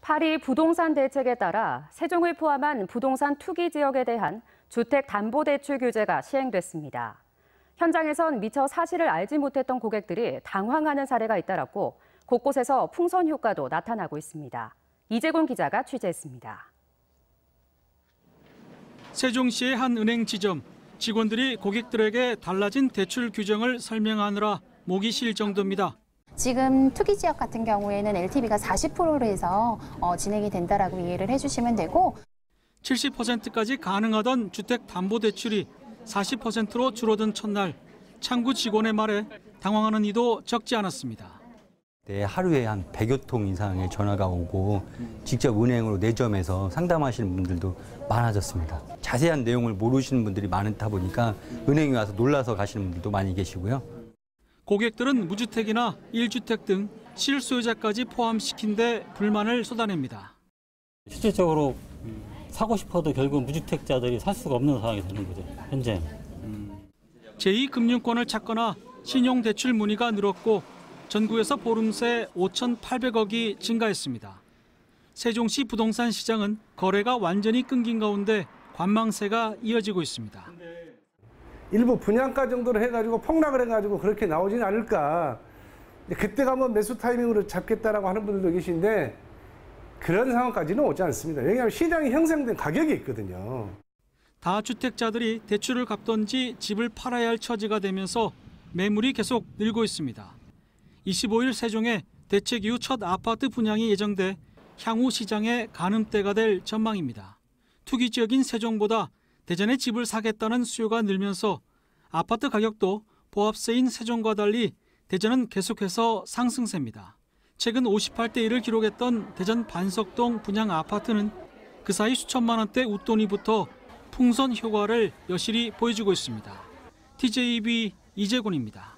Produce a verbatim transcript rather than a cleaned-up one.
파리 부동산 대책에 따라 세종을 포함한 부동산 투기 지역에 대한 주택담보대출 규제가 시행됐습니다. 현장에선 미처 사실을 알지 못했던 고객들이 당황하는 사례가 잇따랐고 곳곳에서 풍선 효과도 나타나고 있습니다. 이재곤 기자가 취재했습니다. 세종시의 한 은행 지점, 직원들이 고객들에게 달라진 대출 규정을 설명하느라 목이 쉴 정도입니다. 지금 투기 지역 같은 경우에는 엘티브이가 사십 퍼센트로 해서 어, 진행이 된다라고 이해를 해주시면 되고 칠십 퍼센트까지 가능하던 주택담보대출이 사십 퍼센트로 줄어든 첫날 창구 직원의 말에 당황하는 이도 적지 않았습니다. 네, 하루에 한 백여 통 이상의 전화가 오고 직접 은행으로 내점에서 상담하시는 분들도 많아졌습니다. 자세한 내용을 모르시는 분들이 많다 보니까 은행에 와서 놀라서 가시는 분들도 많이 계시고요. 고객들은 무주택이나 일주택 등 실소유자까지 포함시킨 데 불만을 쏟아냅니다. 실질적으로 사고 싶어도 결국 무주택자들이 살 수가 없는 상황이 되는 거죠, 현재. 제이 금융권을 찾거나 신용대출 문의가 늘었고 전국에서 보름 새 오천팔백억이 증가했습니다. 세종시 부동산 시장은 거래가 완전히 끊긴 가운데 관망세가 이어지고 있습니다. 일부 분양가 정도로 해가지고 폭락을 해가지고 그렇게 나오지는 않을까. 그때 가면 매수 타이밍으로 잡겠다라고 하는 분들도 계신데 그런 상황까지는 오지 않습니다. 왜냐하면 시장이 형성된 가격이 있거든요. 다주택자들이 대출을 갚던지 집을 팔아야 할 처지가 되면서 매물이 계속 늘고 있습니다. 이십오 일 세종에 대책 이후 첫 아파트 분양이 예정돼 향후 시장의 가늠대가 될 전망입니다. 투기 지역인 세종보다 대전에 집을 사겠다는 수요가 늘면서 아파트 가격도 보합세인 세종과 달리 대전은 계속해서 상승세입니다. 최근 오십팔 대 일을 기록했던 대전 반석동 분양 아파트는 그 사이 수천만 원대 웃돈이부터 풍선 효과를 여실히 보여주고 있습니다. 티제이비 이재곤입니다.